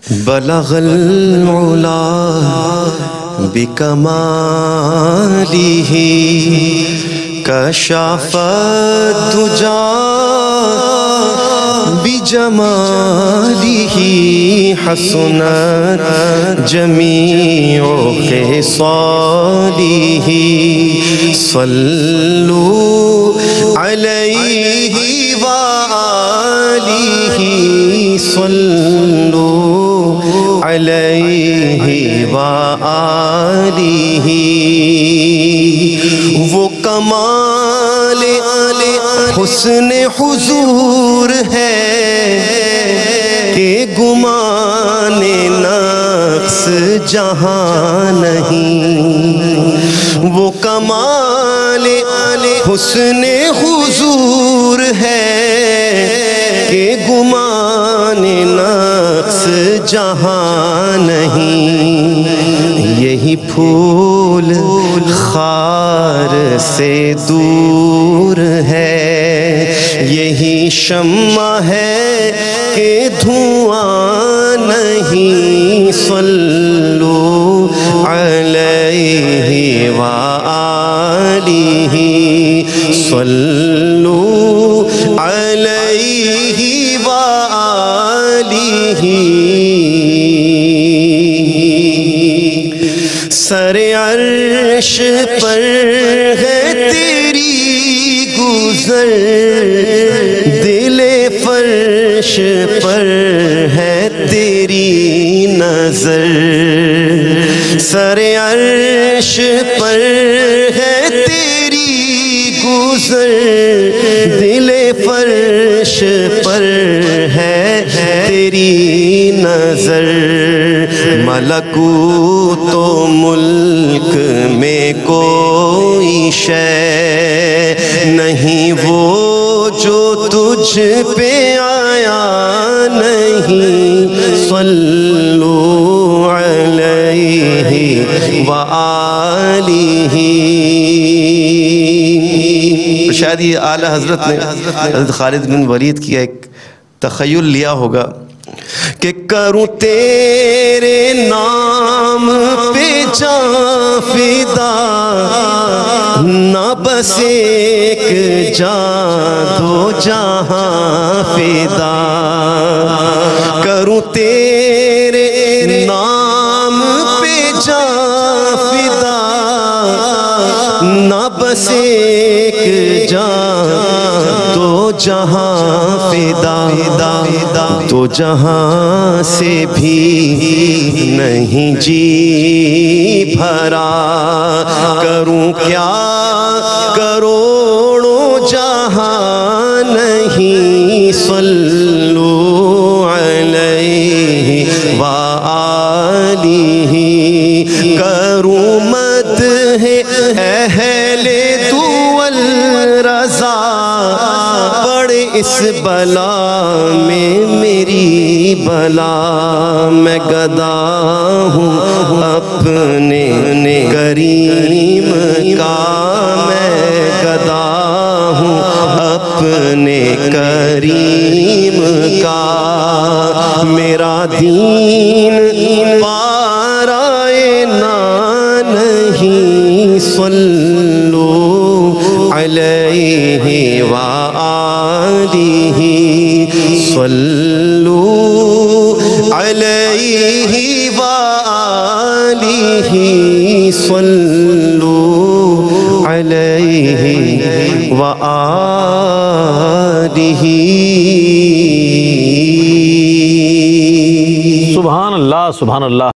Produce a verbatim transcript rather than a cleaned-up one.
بلغ العلا بکمالہ کشف الدجا بجمالہ حسنت جمیع خصالہ صلوا علیہ وآلہ صلوا علیہ وآلہ وہ کمال حسن حضور ہے کہ گمان نقص جہاں نہیں، وہ کمال حسن حضور ہے کہ گمان نقص جہاں نہیں، یہی پھول خار سے دور ہے، یہی شمع ہے کہ دھواں نہیں، صلو علیہ وآلہ صلو علیہ وآلہ سر عرش پر ہے تیری گزر، دل فرش پر ہے تیری نظر، سر عرش پر ہے تیری گزر، دل فرش پر ہے تیری نظر، ملکوت و ملک میں کوئی شے نہیں وہ جو تجھ پہ آیا نہیں، صلو علیہ وآلہ۔ شاید یہ اعلیٰ حضرت نے حضرت خالد بن ولید کی ایک تخیل لیا ہوگا کہ کروں تیرے نام پہ جاں فدا، نہ بس ایک جاں دو جہاں فدا، کروں تیرے نام پہ جاں فدا، نہ بس ایک جاں دو جہاں فدا، تو جہاں سے بھی نہیں جی بھرا، کروں کیا کروڑوں جہاں نہیں، صلو علیہ وآلہ کروں مدح اہل دول رضا، پڑھ اس بلا میں میری بلا، میں گدا ہوں اپنے کریم کا، میں گدا ہوں اپنے کریم کا، میرا دین پارائے نہ نہیں، صلو علیہ وآلہ صلو علیہ وآلہ صلو علیہ وآلہ۔ سبحان اللہ سبحان اللہ۔